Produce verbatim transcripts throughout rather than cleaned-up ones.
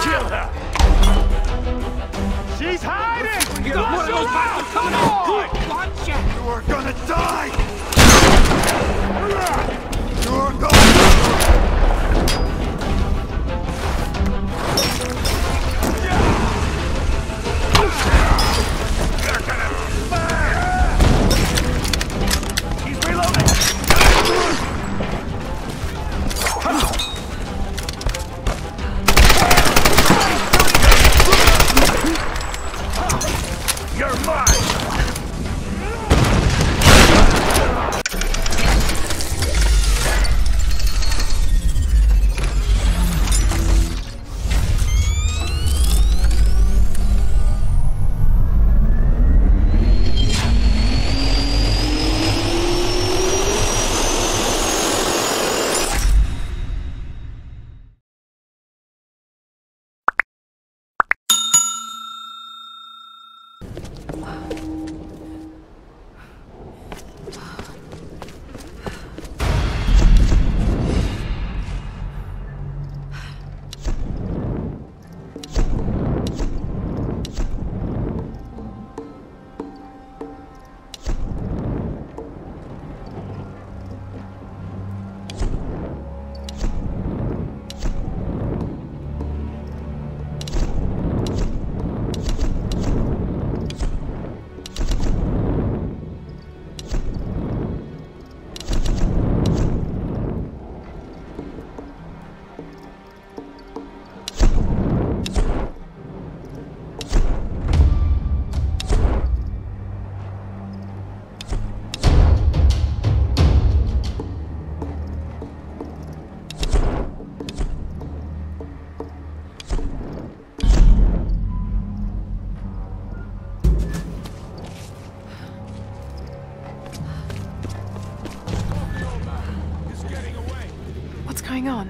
Kill her! She's hiding! You got one of those bastards coming out! Good! Watch it! You are gonna die! You're gonna... He's reloading! You're mine! What's going on?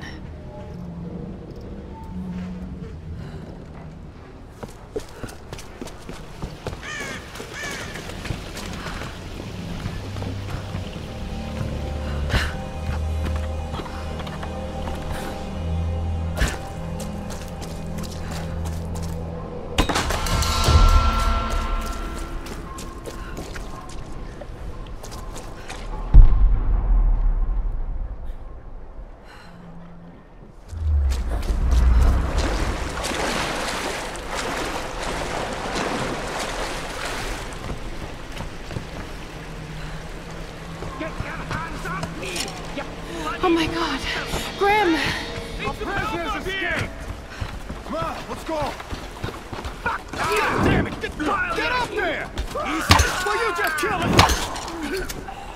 Oh my god! Grim! The prisoners escaped! Come on, let's go! God damn it! Get, get up there! Easy! Will you just kill it?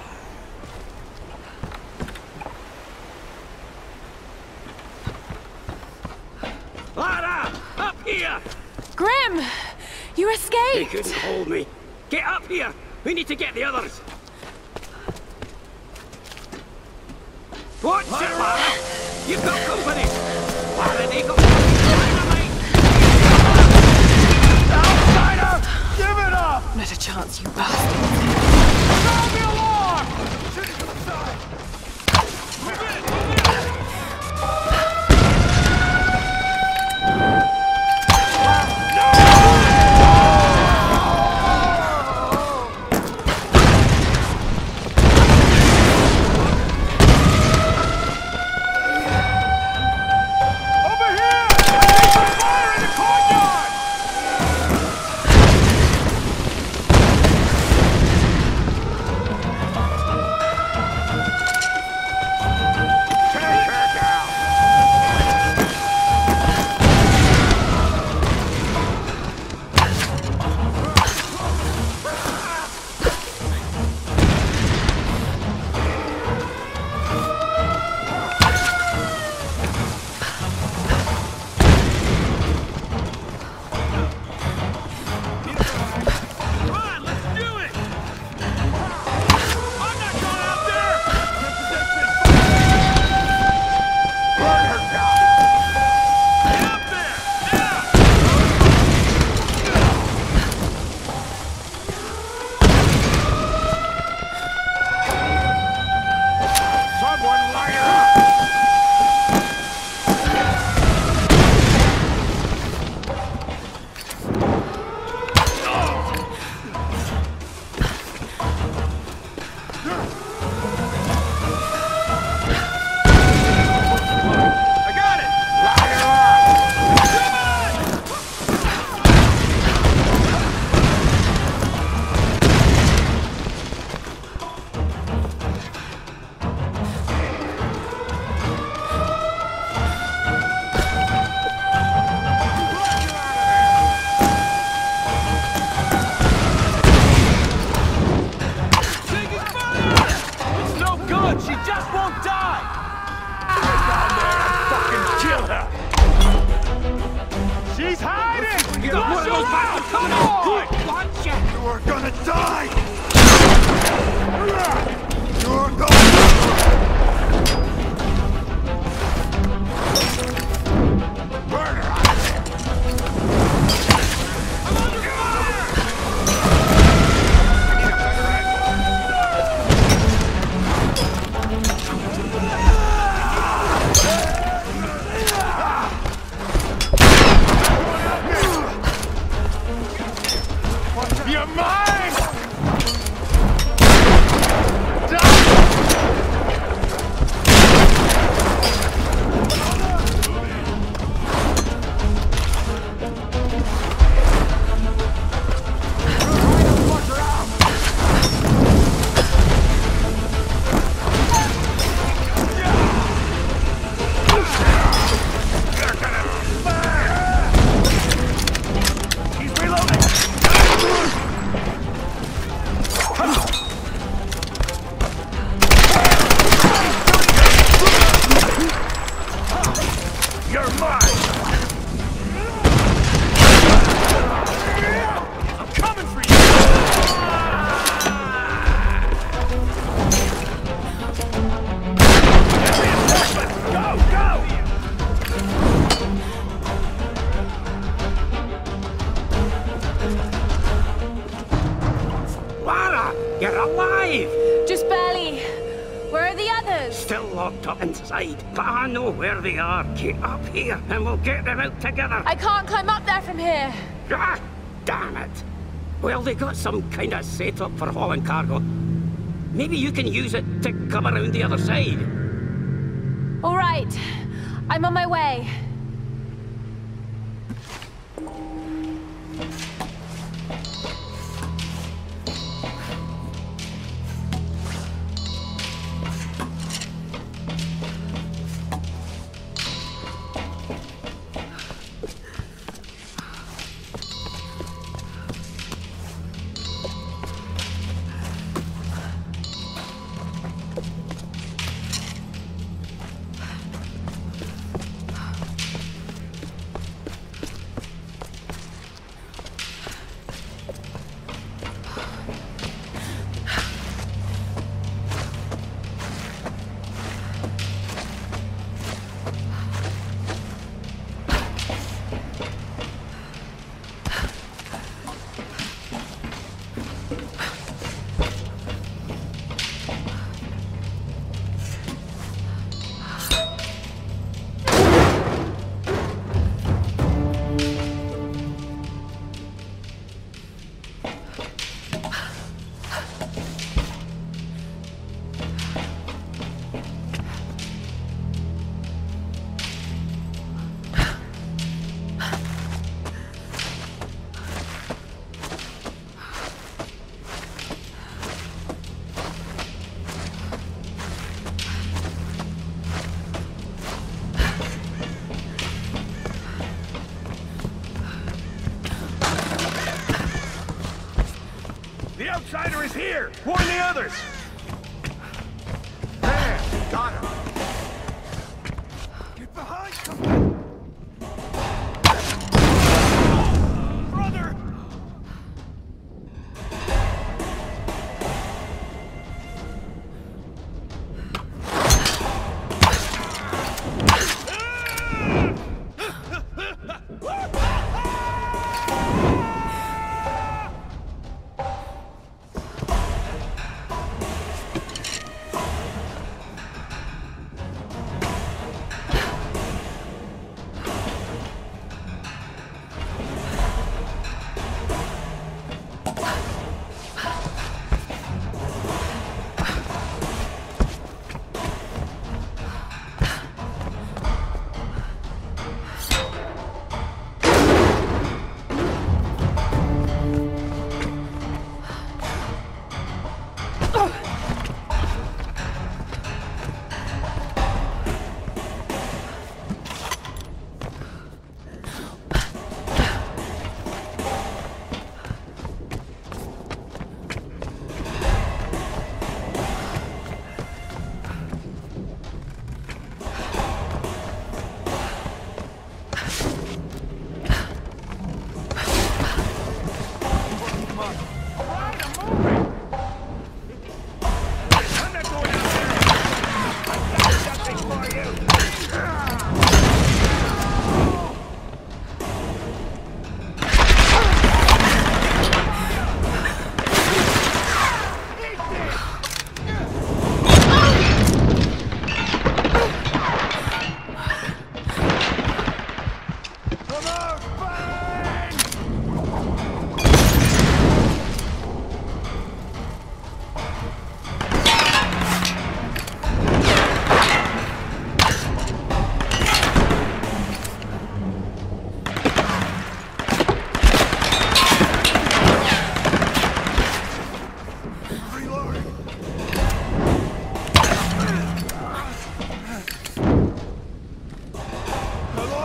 Lara! Up here! Grim! You They escaped! couldn't hold me. Get up here! We need to get the others! Watch it, Lara! You've got company! Lara, they got dynamite! Outsider! Give it up! Not a chance, you bastard! Sound the alarm! Shoot it to the side! Move in! Move in! gonna die! You're going! Burn her out of there! I'm under fire! I need a better angle! You're mine! Inside, but I know where they are. Get up here and we'll get them out together. I can't climb up there from here. Ah, damn it. Well, they got some kind of setup for hauling cargo. Maybe you can use it to come around the other side. All right, I'm on my way. The outsider is here! Warn the others! There! Got her! Get behind! Come. Brother!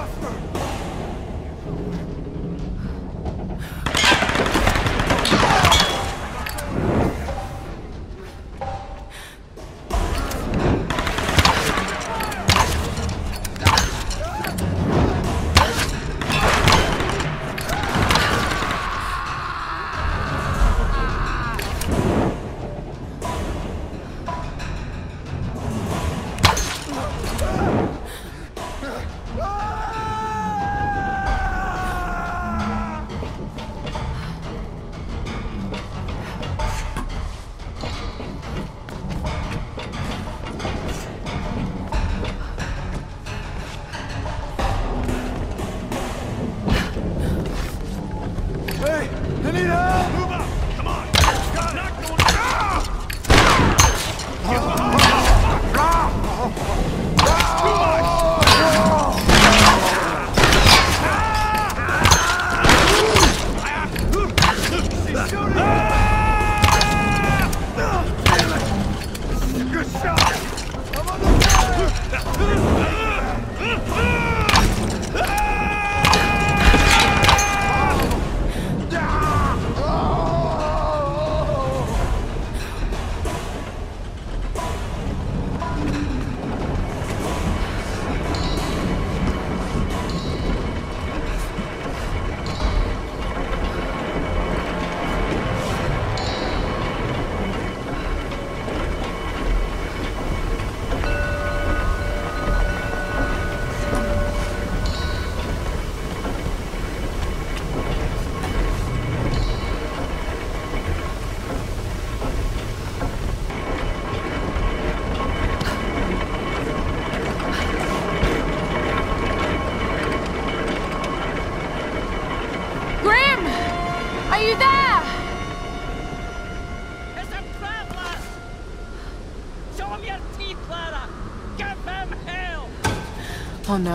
Oh no.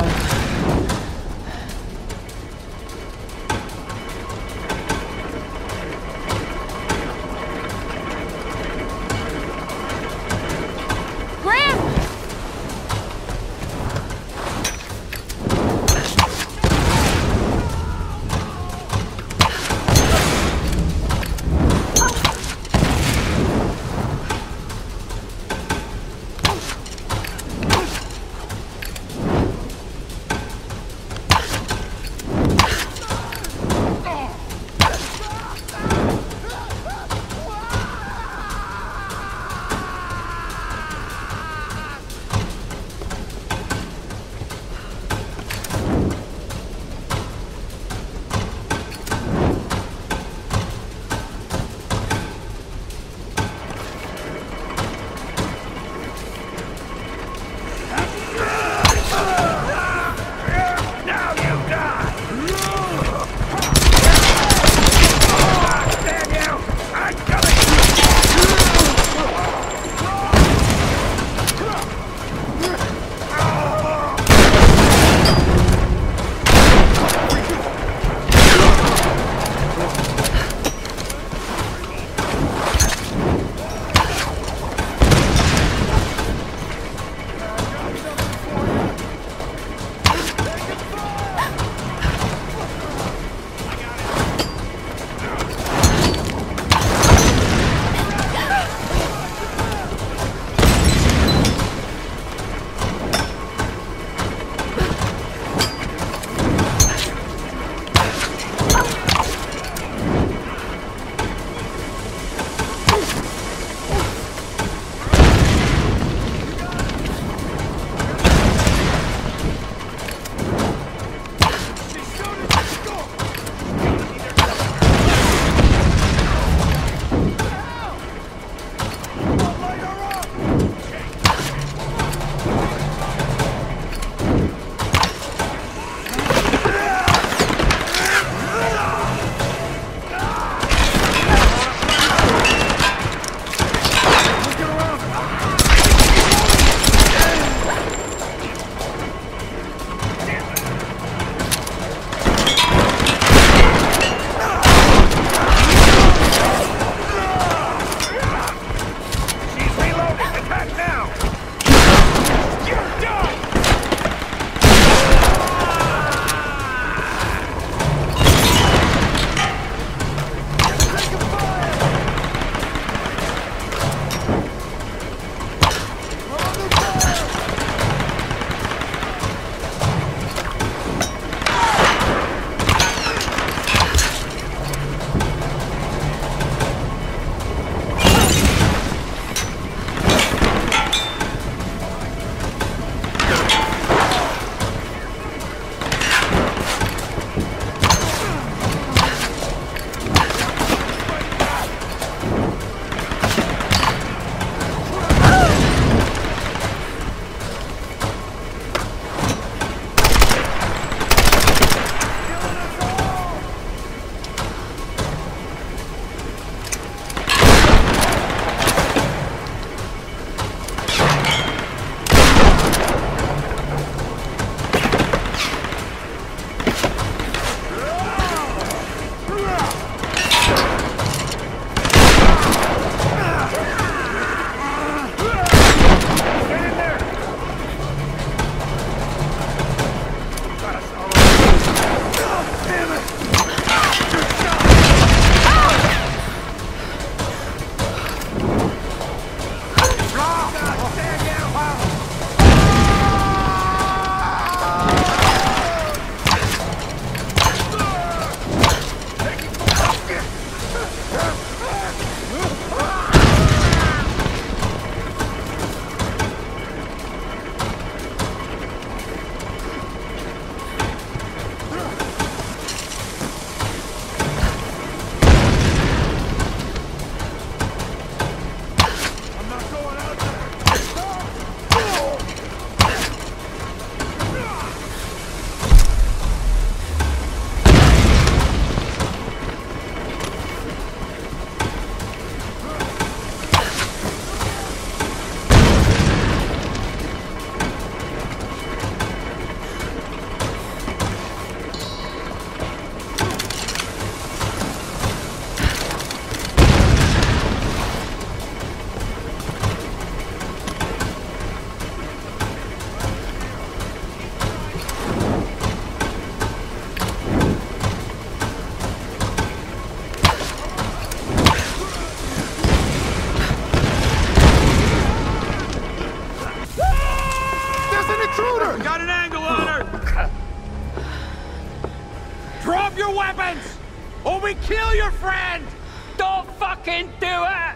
Drop your weapons! Or we kill your friend! Don't fucking do it!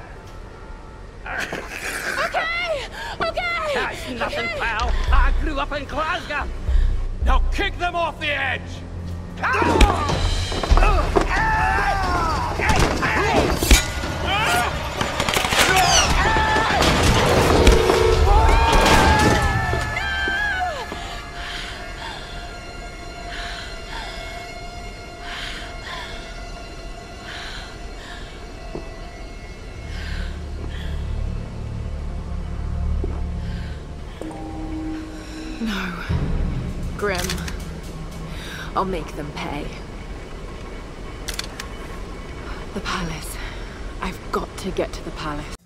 Okay! Okay! That's nothing, okay. pal. I grew up in Glasgow. Now kick them off the edge! No. Grim. I'll make them pay. The palace. I've got to get to the palace.